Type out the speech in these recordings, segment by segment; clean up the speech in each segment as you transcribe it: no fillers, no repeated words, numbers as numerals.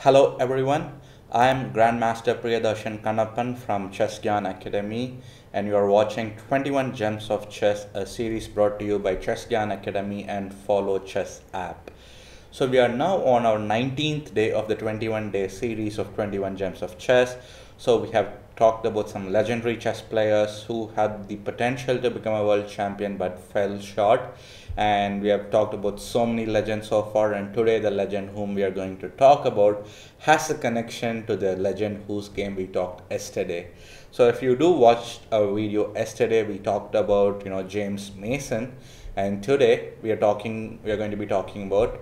Hello everyone, I am Grandmaster Priyadharshan Kannappan from Chess Gyaan Academy, and you are watching 21 Gems of Chess, a series brought to you by Chess Gyaan Academy and Follow Chess app. So we are now on our 19th day of the 21-day series of 21 Gems of Chess. So we have talked about some legendary chess players who had the potential to become a world champion but fell short. And we have talked about so many legends so far, and today the legend whom we are going to talk about has a connection to the legend whose game we talked yesterday. So if you do watch our video yesterday, we talked about James Mason, and today we are going to be talking about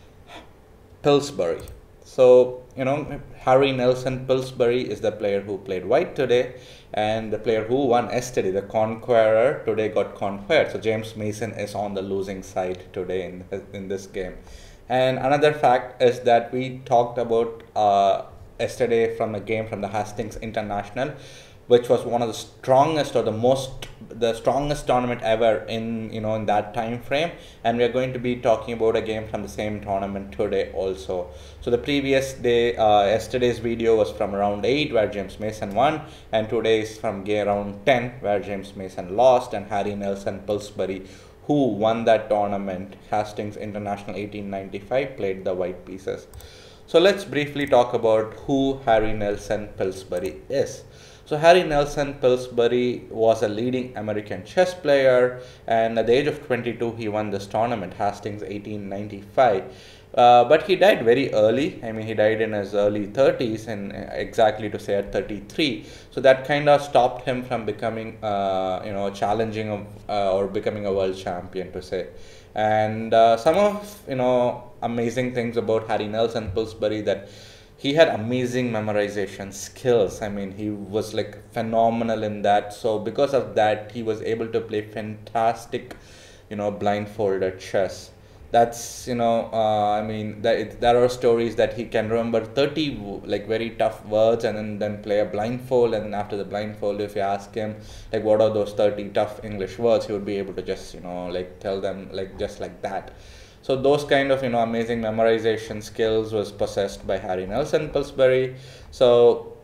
Pillsbury. So, Harry Nelson Pillsbury is the player who played white today, and the player who won yesterday, the conqueror, today got conquered. So James Mason is on the losing side today in this game. And another fact is that we talked about yesterday from a game from the Hastings International, which was one of the strongest or the strongest tournament ever in that time frame, and we are going to be talking about a game from the same tournament today also. So the previous day, yesterday's video was from round 8 where James Mason won, and today is from round 10 where James Mason lost, and Harry Nelson Pillsbury, who won that tournament, Hastings International 1895, played the white pieces. So let's briefly talk about who Harry Nelson Pillsbury is. So Harry Nelson Pillsbury was a leading American chess player, and at the age of 22 he won this tournament, Hastings 1895. But he died very early. I mean, he died in his early 30s, and exactly to say at 33. So that kind of stopped him from becoming, challenging or becoming a world champion, to say. And some of amazing things about Harry Nelson Pillsbury, that he had amazing memorization skills. I mean, he was like phenomenal in that. So because of that, he was able to play fantastic, blindfolded chess. That's I mean, there are stories that he can remember 30 like very tough words, and then play a blindfold, and then after the blindfold, if you ask him like what are those 30 tough English words, he would be able to just like tell them like just like that. So those kind of amazing memorization skills was possessed by Harry Nelson Pillsbury. So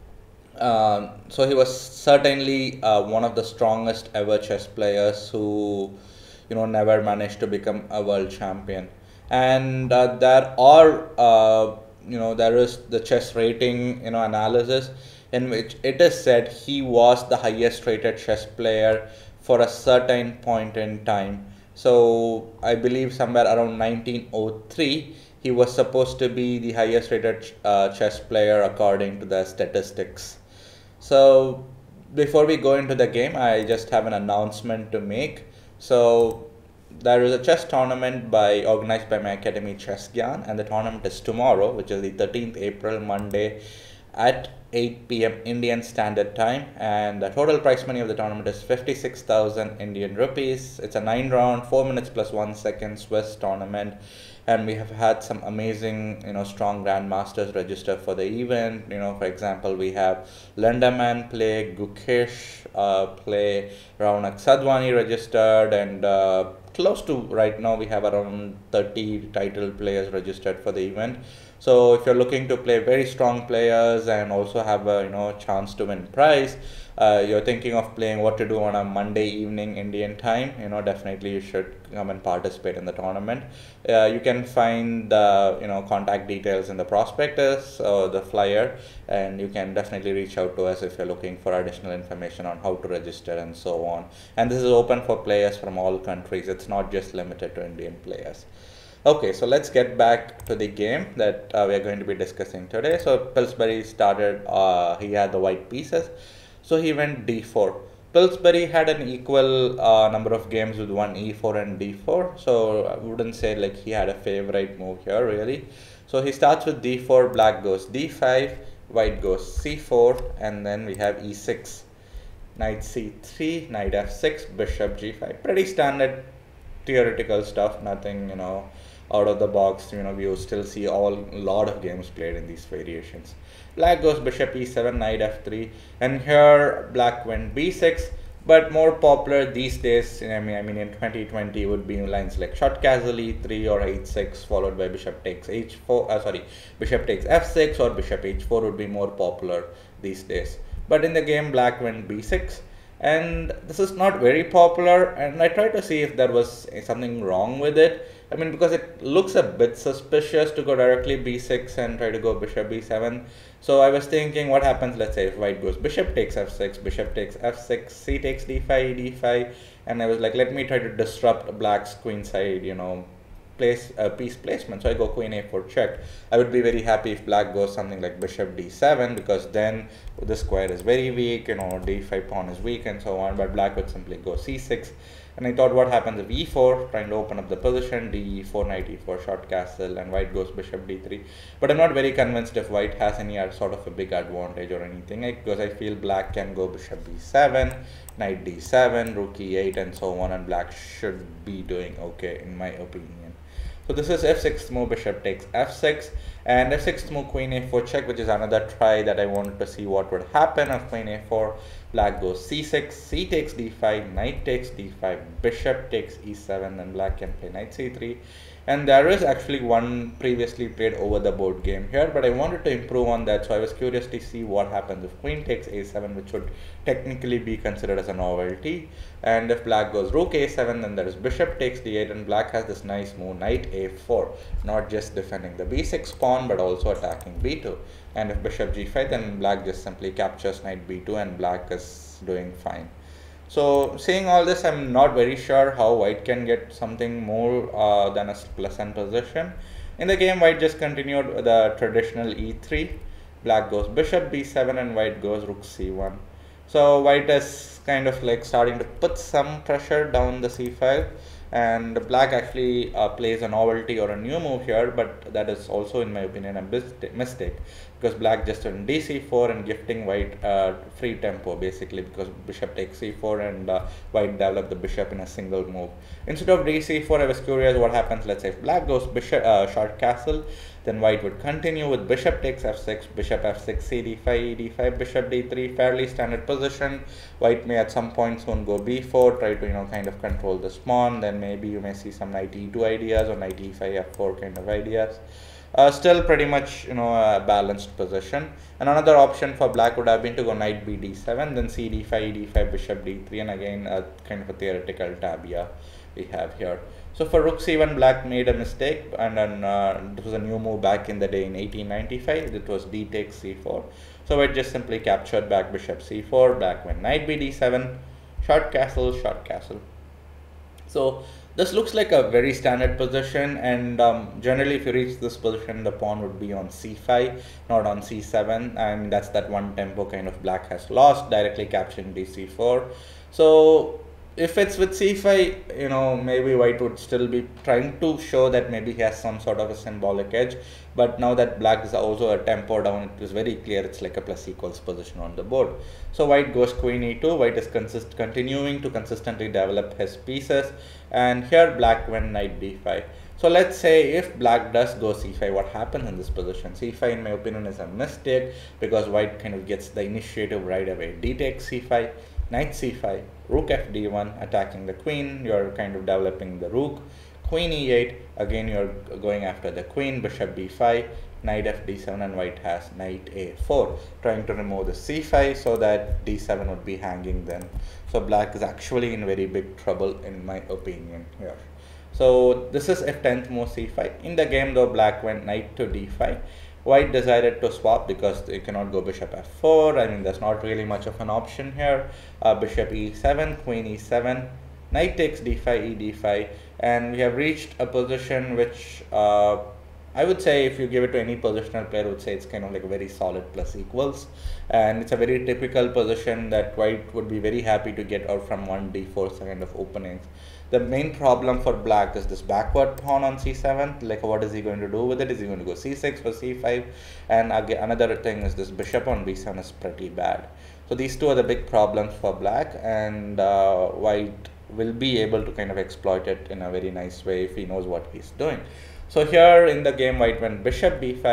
he was certainly one of the strongest ever chess players who never managed to become a world champion. And there is the chess rating analysis, in which it is said he was the highest rated chess player for a certain point in time. So I believe somewhere around 1903, he was supposed to be the highest rated chess player according to the statistics. So before we go into the game, I just have an announcement to make. So there is a chess tournament organized by my academy, Chess Gyaan, and the tournament is tomorrow, which is the 13th April, Monday, at 8 p.m. Indian Standard Time, and the total prize money of the tournament is 56,000 Indian rupees. It's a 9-round, 4 minutes plus 1 second Swiss tournament, and we have had some amazing, strong grandmasters register for the event. For example, we have Lindemann play, Gukesh play, Raunak Sadhwani registered, and close to right now we have around 30 title players registered for the event. So if you're looking to play very strong players and also have a chance to win prize, you're thinking of playing what to do on a Monday evening Indian time, definitely you should come and participate in the tournament. You can find the contact details in the prospectus or the flyer, and you can definitely reach out to us if you're looking for additional information on how to register and so on. And this is open for players from all countries. It's not just limited to Indian players. Okay, so let's get back to the game that we are going to be discussing today. So Pillsbury started, he had the white pieces, so he went d4. Pillsbury had an equal number of games with one e4 and d4, so I wouldn't say like he had a favorite move here really. So he starts with d4, black goes d5, white goes c4, and then we have e6, knight c3, knight f6, bishop g5. Pretty standard theoretical stuff, nothing out of the box. We will still see a lot of games played in these variations. Black goes bishop e7, knight f3, and here black went b6, But more popular these days, I mean in 2020 would be lines like short castle e3 or h6 followed by bishop takes h4, bishop takes f6 or bishop h4 would be more popular these days. But in the game, black went b6, and this is not very popular, and I tried to see if there was something wrong with it. I mean, because it looks a bit suspicious to go directly b6 and try to go bishop b7. So I was thinking, what happens, let's say, if white goes bishop takes f6, bishop takes f6, c takes d5, d5, and I was like, let me try to disrupt black's queen side, piece placement. So I go queen a4 check. I would be very happy if black goes something like bishop d7, because then the square is very weak, d5 pawn is weak and so on. But black would simply go c6. And I thought, what happens if e4, trying to open up the position, d4, knight e4, short castle, and white goes bishop d3. But I'm not very convinced if white has any sort of a big advantage or anything, because I feel black can go bishop b7, knight d7, rook e8, and so on, and black should be doing okay in my opinion. So this is f6 move, bishop takes f6, and f6 move, queen a4 check, which is another try that I wanted to see what would happen if queen a4. Black goes c6, c takes d5, knight takes d5, bishop takes e7, and black can play knight c3. And there is actually one previously played over the board game here, but I wanted to improve on that, so I was curious to see what happens if queen takes a7, which would technically be considered as a novelty. And if black goes rook a7, then there is bishop takes d8, and black has this nice move, knight a4, not just defending the b6 pawn, but also attacking b2. And if bishop g5, then black just simply captures knight b2, and black is doing fine. So seeing all this, I'm not very sure how white can get something more than a pleasant position. In the game, white just continued with the traditional e3. Black goes bishop b7 and white goes rook c1. So white is kind of like starting to put some pressure down the c file, and black actually plays a novelty or a new move here, but that is also in my opinion a mistake, because black just went dc4 and gifting white free tempo basically, because bishop takes c4 and white developed the bishop in a single move. Instead of dc4, I was curious what happens, let's say if black goes bishop short castle, then white would continue with bishop takes f6, bishop f6, c d5, e5, bishop d3, fairly standard position. White may at some point soon go b4, try to kind of control this pawn. Then maybe you may see some knight e2 ideas or knight e5, f4 kind of ideas. Still pretty much a balanced position. And another option for black would have been to go knight b d7, then c d5, e5, bishop d3, and again kind of a theoretical tabia we have here. So for rook c1, black made a mistake, and then this was a new move back in the day in 1895. It was d takes c4. So it just simply captured back bishop c4. Black went knight b d7, short castle, short castle. So this looks like a very standard position, and generally if you reach this position, the pawn would be on c5, not on c7, and that's that one tempo kind of black has lost, directly capturing dc4. So if it's with c5, maybe white would still be trying to show that maybe he has some sort of a symbolic edge. But now that black is also a tempo down, it is very clear it's like a plus equals position on the board. So white goes queen e2. White is continuing to consistently develop his pieces. And here black went knight d5. So let's say if black does go c5, what happens in this position? c5 in my opinion is a mistake, because white kind of gets the initiative right away. D takes c5, knight c5, rook fd1, attacking the queen. You're kind of developing the rook. Queen e8, again you're going after the queen. Bishop b5, knight fd7, and white has knight a4, trying to remove the c5 so that d7 would be hanging then. So black is actually in very big trouble in my opinion here. So this is if 10th move c5. In the game though, black went knight to d5. White decided to swap because you cannot go bishop f4. I mean, there's not really much of an option here. Bishop e7, queen e7, knight takes d5, e d5, and we have reached a position which I would say, if you give it to any positional player, would say it's kind of like a very solid plus equals, and it's a very typical position that white would be very happy to get out from 1d4 kind of openings. The main problem for black is this backward pawn on c7. Like, what is he going to do with it? Is he going to go c6 or c5? And again, another thing is this bishop on b7 is pretty bad. So these two are the big problems for black, and white will be able to kind of exploit it in a very nice way if he knows what he's doing. So here in the game, white went bishop b5,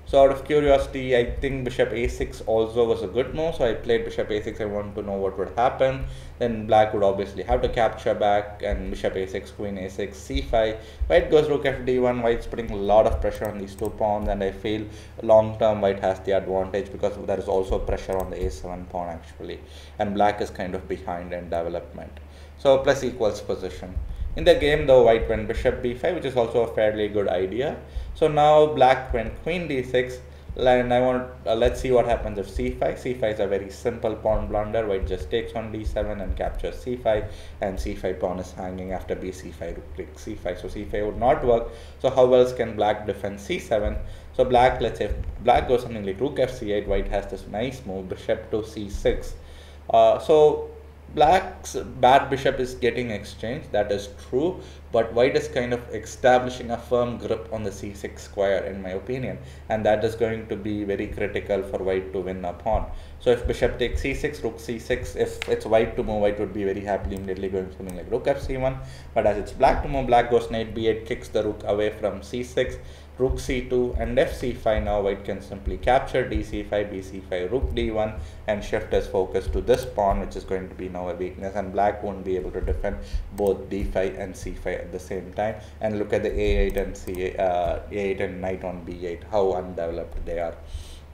So out of curiosity, I think bishop a6 also was a good move. So I played bishop a6. I want to know what would happen. Then black would obviously have to capture back, and bishop a6, queen a6, c5. White goes rook fd1. White's putting a lot of pressure on these two pawns, and I feel long term white has the advantage because there is also pressure on the a7 pawn actually, and black is kind of behind in development. So plus equals position. In the game though, white went bishop b5, which is also a fairly good idea. So now black went queen d6, and I want let's see what happens if c5. c5 is a very simple pawn blunder. White just takes on d7 and captures c5, and c5 pawn is hanging after bc5, rook takes c5. So c5 would not work. So how else can black defend c7? So black, let's say if black goes something like rook fc8, white has this nice move, bishop to c6. So black's bad bishop is getting exchanged, that is true, but white is kind of establishing a firm grip on the c6 square in my opinion, and that is going to be very critical for white to win a pawn. So if bishop takes c6, rook c6, if it's white to move, white would be very happily immediately going something like rook fc1, but as it's black to move, black goes knight b8, kicks the rook away from c6, rook c2, and f c5. Now white can simply capture dc5, bc5, rook d1, and shift his focus to this pawn, which is going to be now a weakness, and black won't be able to defend both d5 and c5 at the same time. And look at the a8 and a8 and knight on b8, how undeveloped they are.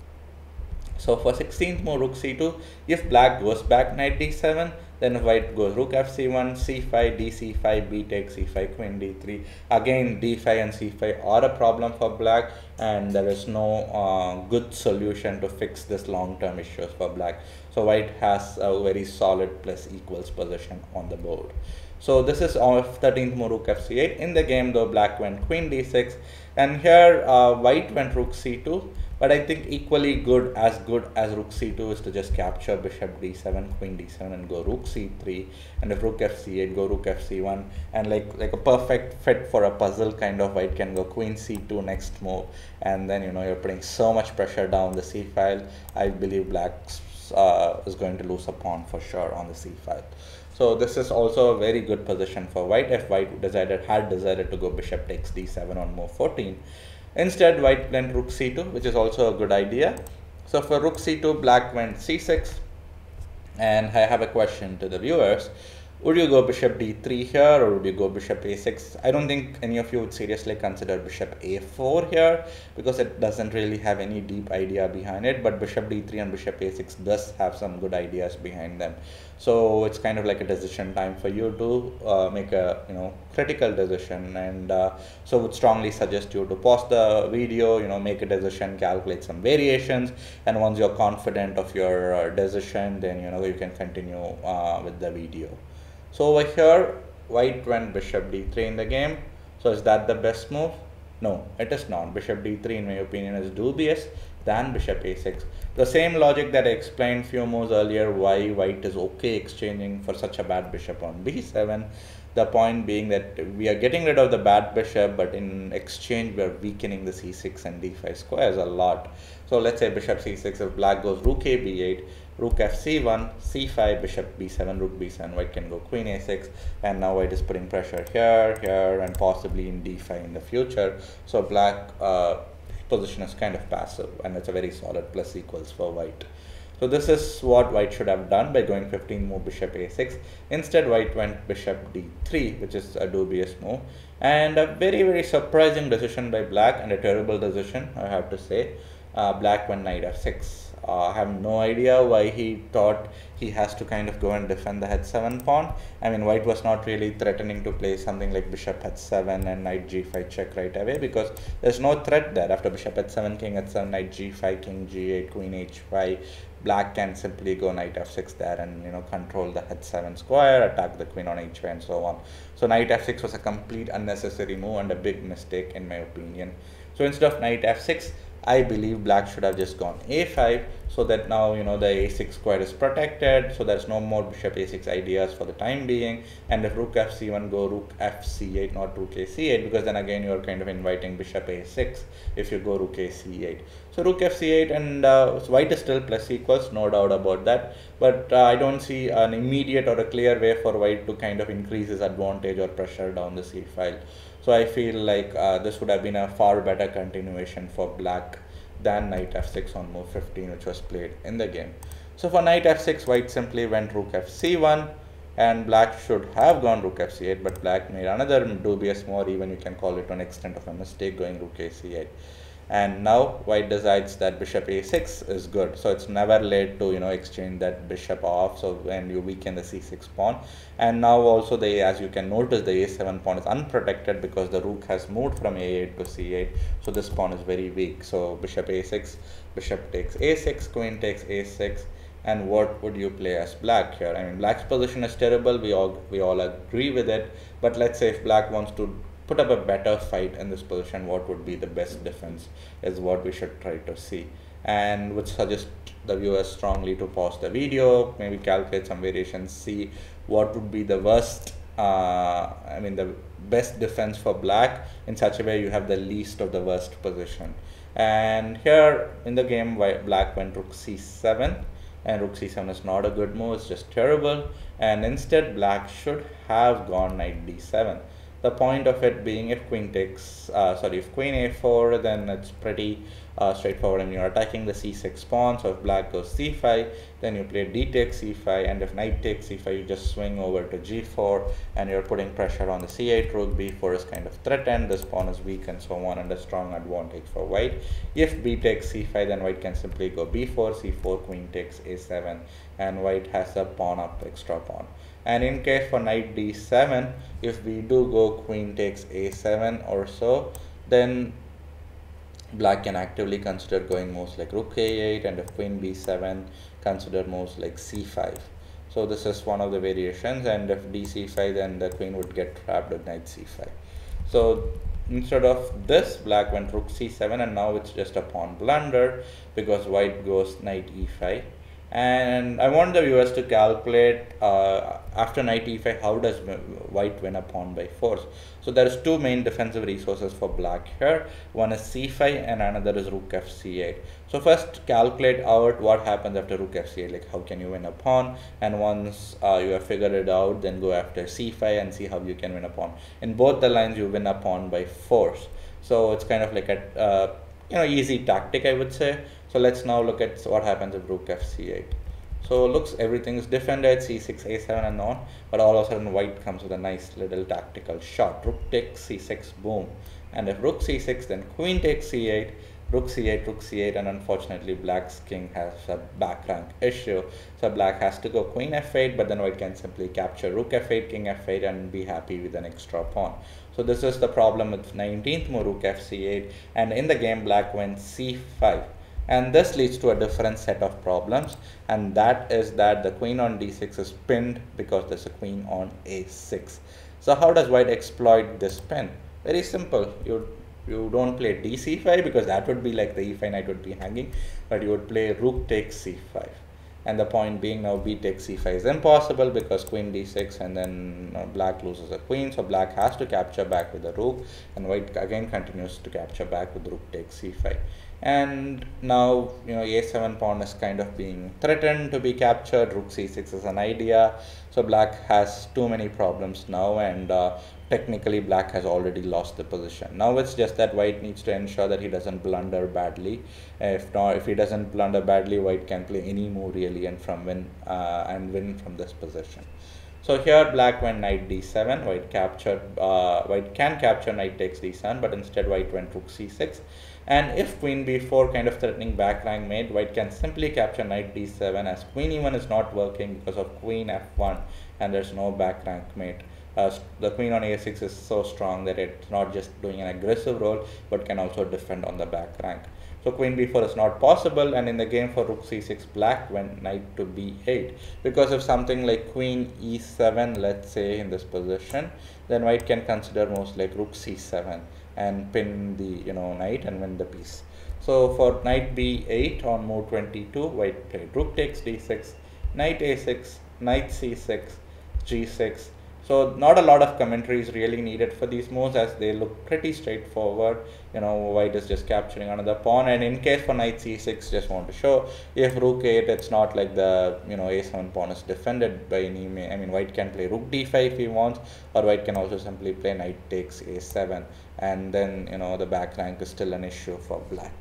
So for 16th move, rook c2, if black goes back knight d7, then white goes rook fc1, c5, dc5, b takes c5, queen d3. Again, d5 and c5 are a problem for black, and there is no good solution to fix this long-term issues for black. So white has a very solid plus equals position on the board. So this is of 13th move, rook fc8. In the game though, black went queen d6, and here white went rook c2. But I think equally good as rook c2 is to just capture bishop d7, queen d7, and go rook c3. And if rook fc8, go rook fc1. And like a perfect fit for a puzzle kind of, white can go queen c2 next move. And then, you know, you're putting so much pressure down the c file. I believe black is going to lose a pawn for sure on the c file. So this is also a very good position for white if white had decided to go bishop takes d7 on move 14. Instead, white went rook c2, which is also a good idea. So for rook c2, black went c6. And I have a question to the viewers. Would you go bishop d3 here, or would you go bishop a6? I don't think any of you would seriously consider bishop a4 here, because it doesn't really have any deep idea behind it, but bishop d3 and bishop a6 does have some good ideas behind them. So it's kind of like a decision time for you to make a critical decision, and so would strongly suggest you to pause the video, make a decision, calculate some variations, and once you're confident of your decision, then you can continue with the video. So over here, white went bishop d3 in the game. So is that the best move? No, it is not. Bishop d3 in my opinion is dubious than bishop a6. The same logic that I explained few moves earlier why white is okay exchanging for such a bad bishop on b7. The point being that we are getting rid of the bad bishop, but in exchange we are weakening the c6 and d5 squares a lot. So let's say bishop c6, if black goes rook a b8, rook fc1, c5, bishop b7, rook b7, white can go queen a6, and now white is putting pressure here, here, and possibly in d5 in the future. So black position is kind of passive, and it's a very solid plus equals for white. So this is what white should have done by going 15 move bishop a6. Instead, white went bishop d3, which is a dubious move, and a very, very surprising decision by black, and a terrible decision, I have to say. Black went knight f6. I have no idea why he thought he has to kind of go and defend the h7 pawn. I mean, white was not really threatening to play something like bishop h7 and knight g5 check right away, because there's no threat there. After bishop h7, king h7, knight g5, king g8, queen h5, black can simply go knight f6 there and control the h7 square, attack the queen on h5, and so on. So knight f6 was a complete unnecessary move and a big mistake in my opinion. So instead of knight f6, I believe black should have just gone a5, so that now the a6 square is protected, so there's no more bishop a6 ideas for the time being. And if rook fc1, go rook fc8, not rook ac8, because then again you're kind of inviting bishop a6 if you go rook ac8. So rook fc8, and so white is still plus equals, no doubt about that, but I don't see an immediate or a clear way for white to kind of increase his advantage or pressure down the c file. So I feel like this would have been a far better continuation for black than knight f6 on move 15, which was played in the game. So for knight f6, white simply went rook fc1, and black should have gone rook fc8, but black made another dubious move, or even you can call it an extent of a mistake, going rook ac8. And now white decides that bishop a6 is good, so it's never late to exchange that bishop off, so when you weaken the c6 pawn. And now also as you can notice, the a7 pawn is unprotected because the rook has moved from a8 to c8, so this pawn is very weak. So bishop a6, bishop takes a6, queen takes a6. And what would you play as black here? I mean, black's position is terrible, we all agree with it, but let's say if black wants to put up a better fight in this position, what would be the best defense is what we should try to see, and would suggest the viewers strongly to pause the video, maybe calculate some variations, see what would be the worst the best defense for black, in such a way you have the least of the worst position. And here in the game, black went rook c7, and rook c7 is not a good move, it's just terrible, and instead black should have gone knight d7. The point of it being, if queen takes if queen a4, then it's pretty straightforward, and you're attacking the c6 pawn. So if black goes c5, then you play d takes c5, and if knight takes c5, you just swing over to g4, and you're putting pressure on the c8 rook. b4 is kind of threatened, this pawn is weak, and so on, and a strong advantage for white. If b takes c5, then white can simply go b4, c4, queen takes a7, and white has a pawn up, extra pawn. And in case for knight d7, if we do go queen takes a7 or so, then black can actively consider going moves like rook a8, and if queen b7, consider moves like c5. So this is one of the variations, and if dc5, then the queen would get trapped with knight c5. So instead of this, black went rook c7, and now it's just a pawn blunder because white goes knight e5. And I want the viewers to calculate after knight e5, how does white win a pawn by force. So there is two main defensive resources for black here. One is c5 and another is rook fc8. So first calculate out what happens after rook fc8, like how can you win a pawn, and once you have figured it out, then go after c5 and see how you can win a pawn. In both the lines, you win a pawn by force. So it's kind of like a easy tactic, I would say. So let's now look at what happens if rook fc8. So looks, everything is defended, c6, a7 and on, but all of a sudden white comes with a nice little tactical shot. Rook takes c6, boom. And if rook c6, then queen takes c8, rook c8, rook c8, and unfortunately black's king has a back rank issue. So black has to go queen f8, but then white can simply capture rook f8, king f8, and be happy with an extra pawn. So this is the problem with 19th move, rook fc8, and in the game black went c5. And this leads to a different set of problems, and that is that the queen on d6 is pinned because there's a queen on a6. So how does white exploit this pin? Very simple. You don't play dc5 because that would be like the e5 knight would be hanging, but you would play rook takes c5. And the point being, now b takes c5 is impossible because queen d6, and then black loses a queen, so black has to capture back with the rook, and white again continues to capture back with rook takes c5. And now a7 pawn is kind of being threatened to be captured. Rook c6 is an idea, so black has too many problems now, and technically black has already lost the position. Now it's just that white needs to ensure that he doesn't blunder badly. If he doesn't blunder badly, white can play any move really and win from this position. So here black went knight d7, white can capture knight takes d7, but instead white went rook c6. And if queen b4, kind of threatening back rank mate, white can simply capture knight d7, as queen e1 is not working because of queen f1 and there's no back rank mate. The queen on a6 is so strong that it's not just doing an aggressive role but can also defend on the back rank. So queen b4 is not possible, and in the game for rook c6, black went knight to b8, because if something like queen e7, let's say in this position, then white can consider moves like rook c7 and pin the knight and win the piece. So for knight b8 on move 22, white played rook takes d6, knight a6, knight c6, g6. So not a lot of commentary is really needed for these moves, as they look pretty straightforward. White is just capturing another pawn, and in case for knight c6, just want to show, if rook 8, it's not like the a7 pawn is defended by any means. I mean, white can play rook d5 if he wants, or white can also simply play knight takes a7, and then the back rank is still an issue for black.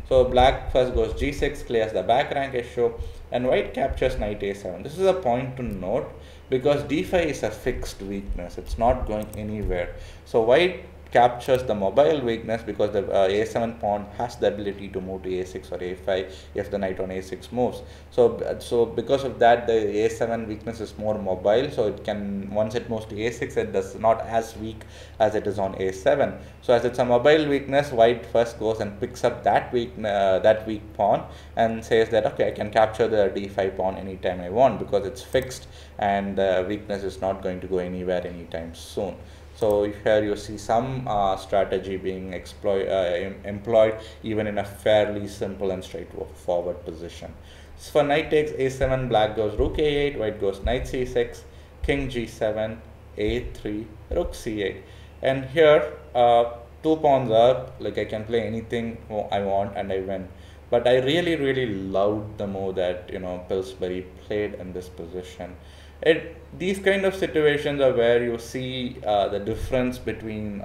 So black first goes g6, clears the back rank issue, and white captures knight a7. This is a point to note because d5 is a fixed weakness. It's not going anywhere. So white captures the mobile weakness because the a7 pawn has the ability to move to a6 or a5 if the knight on a6 moves. So because of that, the a7 weakness is more mobile, so it can, once it moves to a6, it does not as weak as it is on a7. So as it's a mobile weakness, white first goes and picks up that weak pawn and says that, okay, I can capture the d5 pawn anytime I want because it's fixed and the weakness is not going to go anywhere anytime soon. So here you see some strategy being employed even in a fairly simple and straightforward position. So for knight takes a7, black goes rook a8, white goes knight c6, king g7, a3, rook c8. And here 2 pawns up, like I can play anything I want and I win. But I really loved the move that Pillsbury played in this position. These kind of situations are where you see the difference between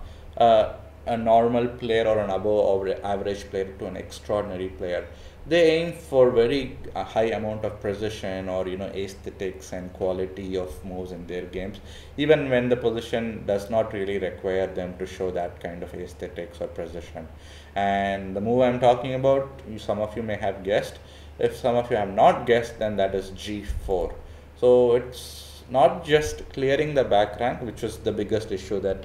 a normal player or an above average player to an extraordinary player. They aim for very high amount of precision or aesthetics and quality of moves in their games, even when the position does not really require them to show that kind of aesthetics or precision. And the move I'm talking about, some of you may have guessed. If some of you have not guessed, then that is g4. So it's not just clearing the back rank, which is the biggest issue that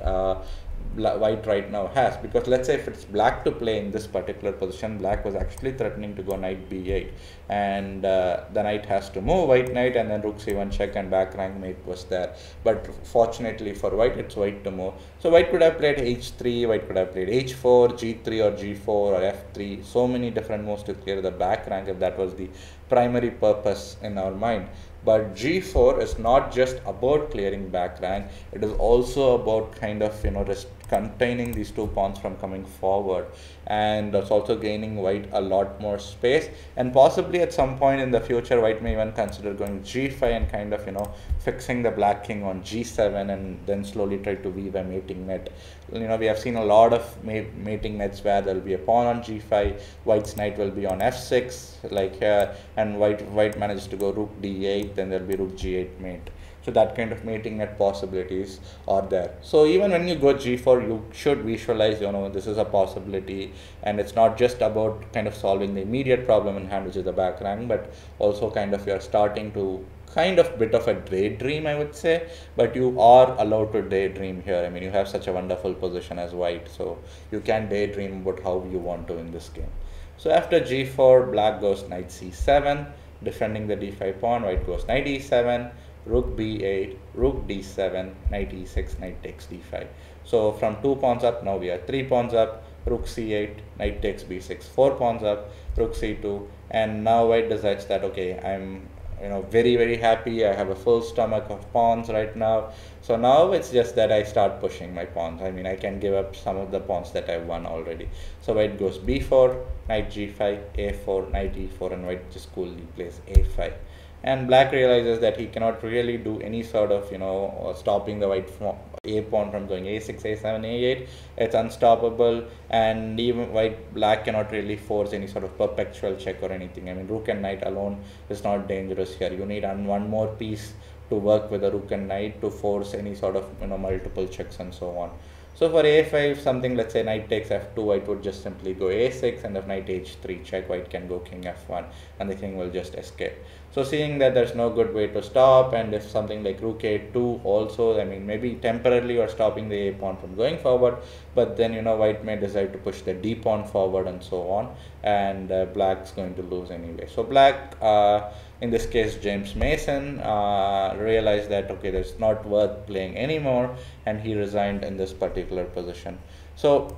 white right now has, because let's say if it's black to play in this particular position, black was actually threatening to go knight b8 and the knight has to move, white knight, and then rook c1 check and back rank mate was there. But fortunately for white, it's white to move. So white could have played h3, white could have played h4, g3 or g4 or f3, so many different moves to clear the back rank if that was the primary purpose in our mind. But g4 is not just about clearing back rank, it is also about kind of containing these 2 pawns from coming forward, and it's also gaining white a lot more space. And possibly at some point in the future, white may even consider going g5 and kind of fixing the black king on g7 and then slowly try to weave a mating net. We have seen a lot of mating nets where there will be a pawn on g5, white's knight will be on f6 like here, and white manages to go rook d8, then there will be rook g8 mate. So that kind of mating net possibilities are there. So even when you go g4, you should visualize, this is a possibility, and it's not just about kind of solving the immediate problem in hand, which is the back rank, but also kind of you're starting to kind of bit of a daydream, I would say, but you are allowed to daydream here. I mean, you have such a wonderful position as white, so you can daydream about how you want to in this game. So after g4, black goes knight c7, defending the d5 pawn, white goes knight e7, rook b8, rook d7, knight e6, knight takes d5. So from 2 pawns up, now we are 3 pawns up, rook c8, knight takes b6, 4 pawns up, rook c2, and now white decides that, okay, I'm very happy, I have a full stomach of pawns right now. So now it's just that I start pushing my pawns. I mean, I can give up some of the pawns that I've won already. So white goes b4, knight g5, a4, knight e4, and white just coolly plays a5. And black realizes that he cannot really do any sort of stopping the white a pawn from going a6, a7, a8. It's unstoppable, and even black cannot really force any sort of perpetual check or anything. I mean, rook and knight alone is not dangerous here. You need one more piece to work with a rook and knight to force any sort of multiple checks and so on. So for a5, something, let's say knight takes f2, white would just simply go a6, and if knight h3 check, white can go king f1, and the king will just escape. So seeing that there's no good way to stop, and if something like rook a2 also, I mean, maybe temporarily you're stopping the a pawn from going forward, but then white may decide to push the d pawn forward and so on, and black's going to lose anyway. So black, in this case James Mason, realized that okay, it's not worth playing anymore, and he resigned in this particular position. So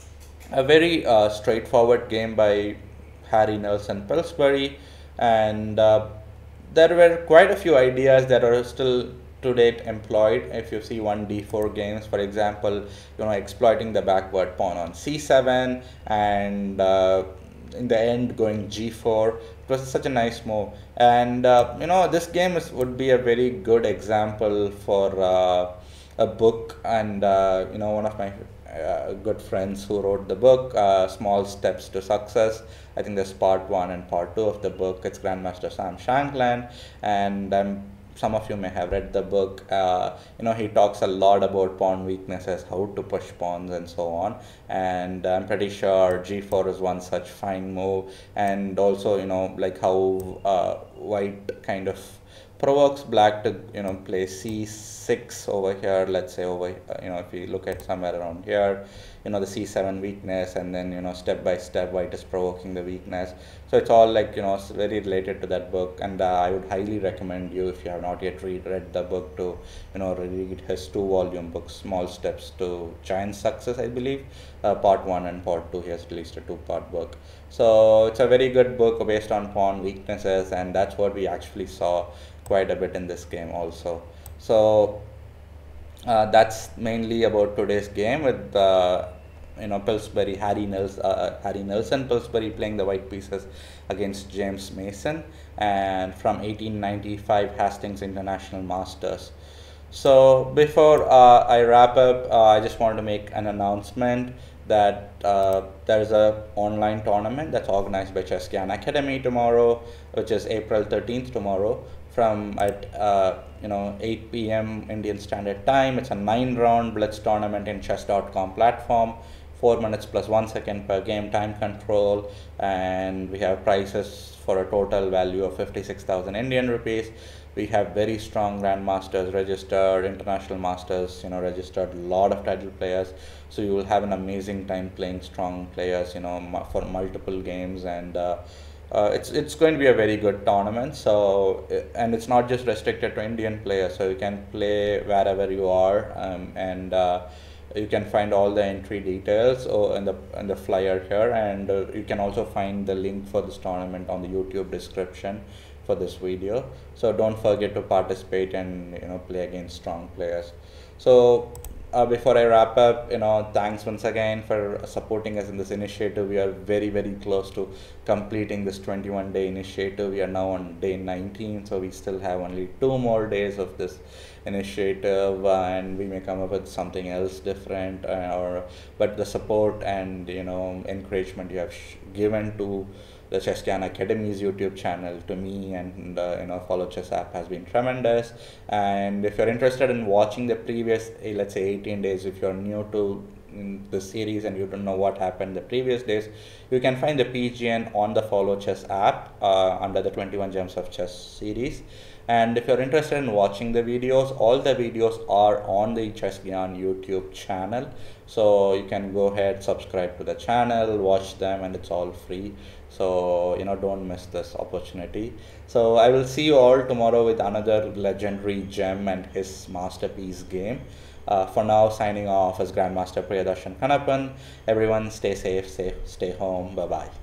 a very straightforward game by Harry Nelson Pillsbury, and there were quite a few ideas that are still to date employed. If you see 1d4 games, for example, exploiting the backward pawn on c7, and in the end going g4. It was such a nice move, and this game would be a very good example for a book, and one of my good friends who wrote the book, Small Steps to Success. I think there's part 1 and part 2 of the book. It's Grandmaster Sam Shankland, and some of you may have read the book. He talks a lot about pawn weaknesses, how to push pawns and so on, and I'm pretty sure g4 is one such fine move, and also like how white kind of provokes black to play c6 over here. Let's say over if you look at somewhere around here, the c7 weakness, and then step by step white is provoking the weakness. So it's all like it's very related to that book, and I would highly recommend you, if you have not yet read the book, to read his 2-volume book, Small Steps to Giant Success, I believe. Part 1 and part 2, he has released a 2-part book. So it's a very good book based on pawn weaknesses, and that's what we actually saw quite a bit in this game also. So that's mainly about today's game, with Pillsbury, Harry Nelson Pillsbury playing the white pieces against James Mason, and from 1895 Hastings International Masters. So before I wrap up, I just want to make an announcement that there's a online tournament that's organized by Chess Gyaan Academy tomorrow, which is April 13th, tomorrow, from at 8 p.m. Indian Standard Time. It's a 9-round blitz tournament in chess.com platform, 4 minutes plus 1 second per game, time control, and we have prizes for a total value of 56,000 Indian rupees. We have very strong grandmasters registered, international masters registered, a lot of title players. So you will have an amazing time playing strong players for multiple games, and it's going to be a very good tournament. So and it's not just restricted to Indian players, so you can play wherever you are, and you can find all the entry details in the flyer here, and you can also find the link for this tournament on the YouTube description for this video. So don't forget to participate and play against strong players. So before I wrap up, thanks once again for supporting us in this initiative. We are very, very close to completing this 21-day initiative. We are now on day 19, so we still have only 2 more days of this initiative, and we may come up with something else different, but the support and encouragement you have given to the Chess Gyaan Academy's YouTube channel, to me, and Follow Chess app has been tremendous. And if you're interested in watching the previous let's say 18 days, if you're new to the series and you don't know what happened the previous days, you can find the PGN on the Follow Chess app under the 21 Gems of Chess series. And if you're interested in watching the videos, all the videos are on the Chess Gyaan YouTube channel. So you can go ahead, subscribe to the channel, watch them, and it's all free. So don't miss this opportunity. So I will see you all tomorrow with another legendary gem and his masterpiece game. For now, signing off as Grandmaster Priyadharshan Kannappan. Everyone stay safe, stay home. Bye bye.